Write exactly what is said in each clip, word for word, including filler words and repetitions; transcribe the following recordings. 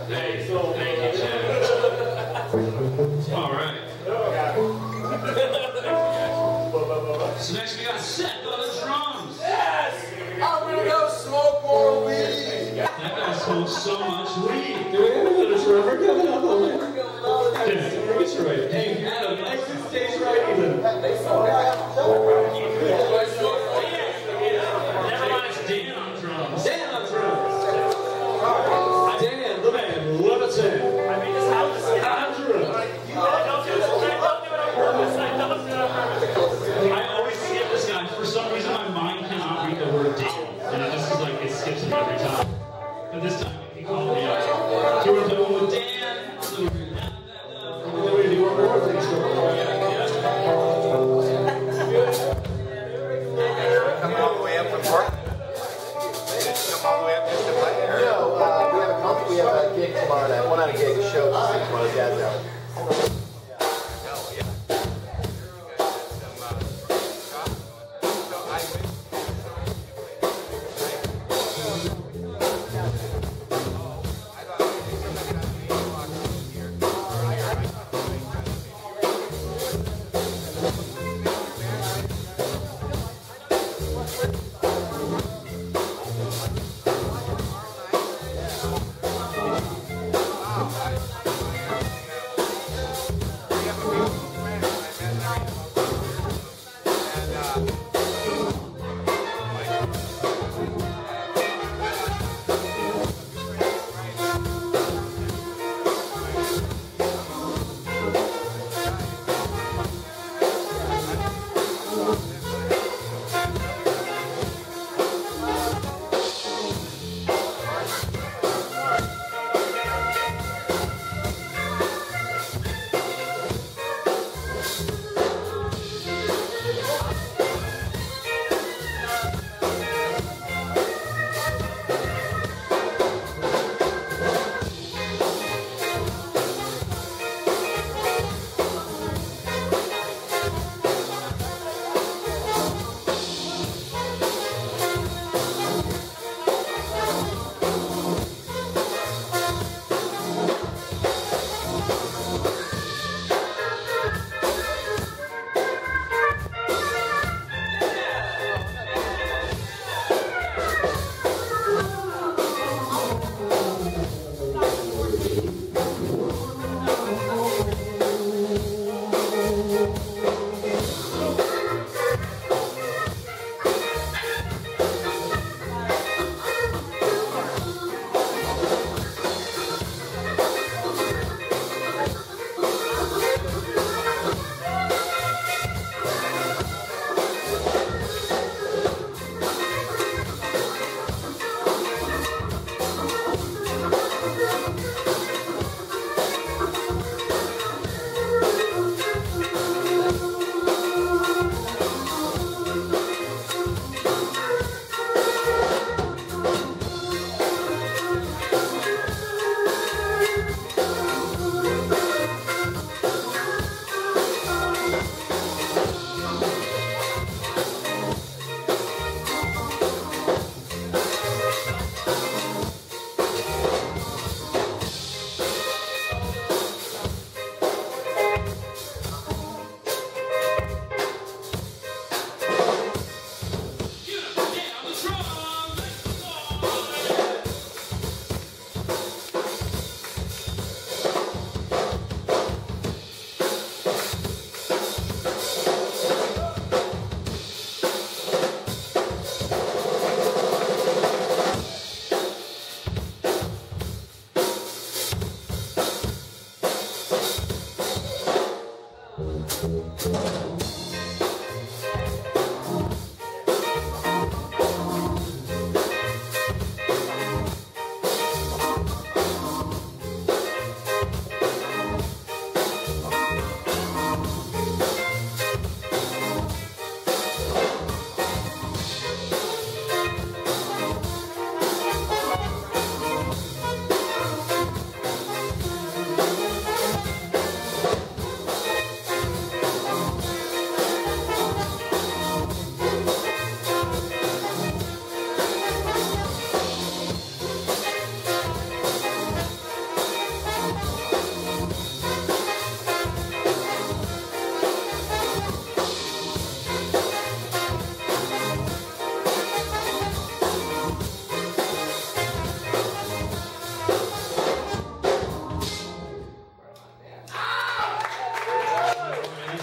Hey, thank you, Chad. All right. So next we got Seth on the drums. Yes! I'm gonna go smoke more weed. That guy smokes so much weed. Do we have another drummer coming up on it? That's right. Hey, Adam, nice to stage right even. Never mind, it's Dan on drums. Dan on drums. Dan, the man, Leviton. I mean, this house is on drums. I don't do it on purpose. I don't do it on purpose. I always skip this guy. For some reason, my mind cannot read the word Dan. And it just is like, it skips him every time. But this time, he called me out. So we're going with Dan. So we're going to do one more thing. Come all the way up from Park. Come all the way up just to play there. No, uh, we have a company, we have a gig tomorrow night. Well, not a gig, a show to see one of the guys out.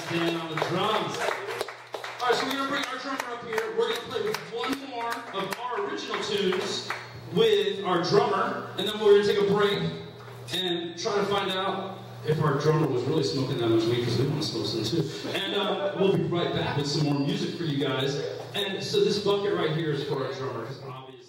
Dan on the drums. All right, so we're gonna bring our drummer up here. We're gonna play with one more of our original tunes with our drummer, and then we're gonna take a break and try to find out if our drummer was really smoking that much weed, because we want to smoke some too. And uh, we'll be right back with some more music for you guys. And so this bucket right here is for our drummer, because obviously